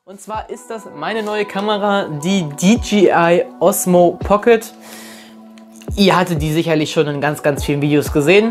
Und zwar ist das meine neue Kamera, die DJI Osmo Pocket. Ihr hattet die sicherlich schon in ganz vielen Videos gesehen.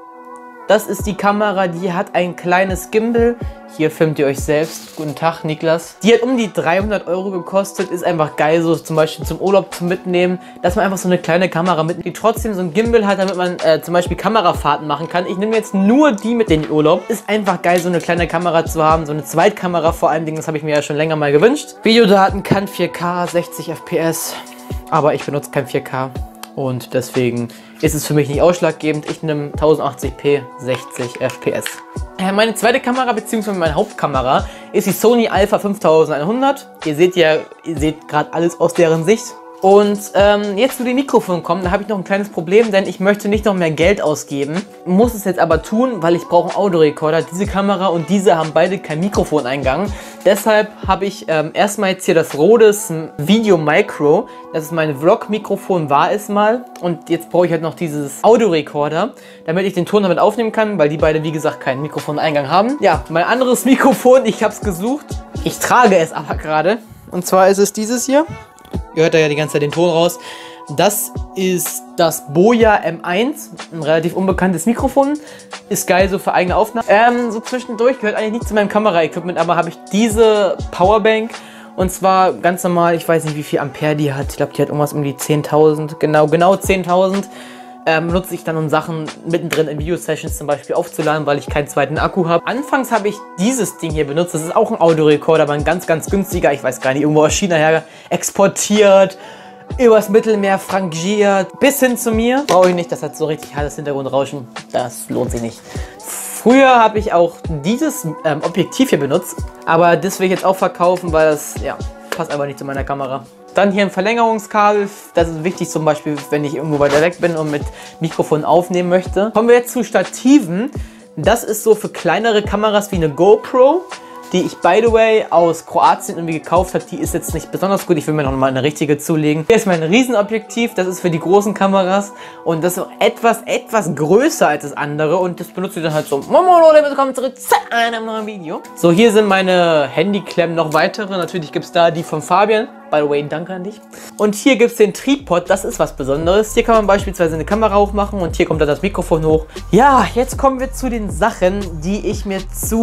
Das ist die Kamera, die hat ein kleines Gimbal. Hier filmt ihr euch selbst. Guten Tag, Niklas. Die hat um die 300 € gekostet. Ist einfach geil, so zum Beispiel zum Urlaub zu mitnehmen. Dass man einfach so eine kleine Kamera mitnimmt, die trotzdem so ein Gimbal hat, damit man zum Beispiel Kamerafahrten machen kann. Ich nehme jetzt nur die mit in den Urlaub. Ist einfach geil, so eine kleine Kamera zu haben. So eine Zweitkamera vor allem. Das habe ich mir ja schon länger mal gewünscht. Videodaten kann 4K, 60 FPS. Aber ich benutze kein 4K. Und deswegen ist es für mich nicht ausschlaggebend. Ich nehme 1080p 60 FPS. Meine zweite Kamera bzw. meine Hauptkamera ist die Sony Alpha 5100. Ihr seht gerade alles aus deren Sicht. Und jetzt zu dem Mikrofon kommen, da habe ich noch ein kleines Problem, denn ich möchte nicht noch mehr Geld ausgeben. Muss es jetzt aber tun, weil ich brauche einen Audiorekorder. Diese Kamera und diese haben beide keinen Mikrofoneingang. Deshalb habe ich erstmal jetzt hier das Rhodes Video Micro. Das ist mein Vlog-Mikrofon, war es mal. Und jetzt brauche ich halt noch dieses Audiorekorder, damit ich den Ton damit aufnehmen kann, weil die beide, wie gesagt, keinen Mikrofoneingang haben. Ja, mein anderes Mikrofon, ich habe es gesucht. Ich trage es aber gerade. Und zwar ist es dieses hier. Ihr hört da ja die ganze Zeit den Ton raus. Das ist das Boya M1, ein relativ unbekanntes Mikrofon. Ist geil so für eigene Aufnahmen. So zwischendurch gehört eigentlich nicht zu meinem Kamera-Equipment, aber habe ich diese Powerbank. Und zwar ganz normal, ich weiß nicht wie viel Ampere die hat. Ich glaube, die hat irgendwas um die 10.000, genau 10.000. Nutze ich dann, um Sachen mittendrin in Video-Sessions zum Beispiel aufzuladen, weil ich keinen zweiten Akku habe. Anfangs habe ich dieses Ding hier benutzt. Das ist auch ein Audiorekorder, aber ein ganz günstiger. Ich weiß gar nicht, irgendwo aus China her exportiert, übers Mittelmeer frangiert, bis hin zu mir. Brauche ich nicht, das hat so richtig hartes Hintergrundrauschen. Das lohnt sich nicht. Früher habe ich auch dieses Objektiv hier benutzt, aber das will ich jetzt auch verkaufen, weil das, ja, passt einfach nicht zu meiner Kamera. Dann hier ein Verlängerungskabel, das ist wichtig zum Beispiel, wenn ich irgendwo weiter weg bin und mit Mikrofon aufnehmen möchte. Kommen wir jetzt zu Stativen. Das ist so für kleinere Kameras wie eine GoPro, die ich, by the way, aus Kroatien irgendwie gekauft habe. Die ist jetzt nicht besonders gut, ich will mir noch mal eine richtige zulegen. Hier ist mein Riesenobjektiv, das ist für die großen Kameras und das ist auch etwas größer als das andere und das benutze ich dann halt so. Momo Leute, willkommen zurück zu einem neuen Video. So, hier sind meine Handyklemmen, noch weitere. Natürlich gibt es da die von Fabian. By the way, danke an dich. Und hier gibt es den Tripod, das ist was Besonderes. Hier kann man beispielsweise eine Kamera hochmachen und hier kommt dann das Mikrofon hoch. Ja, jetzt kommen wir zu den Sachen, die ich mir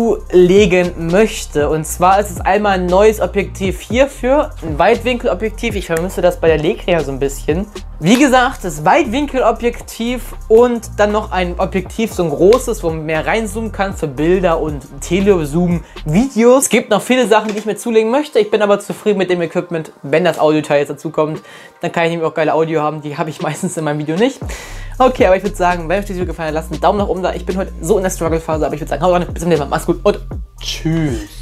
zulegen möchte. Und zwar ist es einmal ein neues Objektiv hierfür, ein Weitwinkelobjektiv. Ich vermisse das bei der Legria so ein bisschen. Wie gesagt, das Weitwinkelobjektiv und dann noch ein Objektiv, so ein großes, wo man mehr reinzoomen kann für Bilder und Telezoom-Videos. Es gibt noch viele Sachen, die ich mir zulegen möchte. Ich bin aber zufrieden mit dem Equipment. Wenn das Audioteil jetzt dazu kommt, dann kann ich nämlich auch geile Audio haben. Die habe ich meistens in meinem Video nicht. Okay, aber ich würde sagen, wenn euch dieses Video gefallen hat, lasst einen Daumen nach oben da. Ich bin heute so in der Struggle-Phase, aber ich würde sagen, haut rein, bis zum nächsten Mal. Macht's gut und tschüss.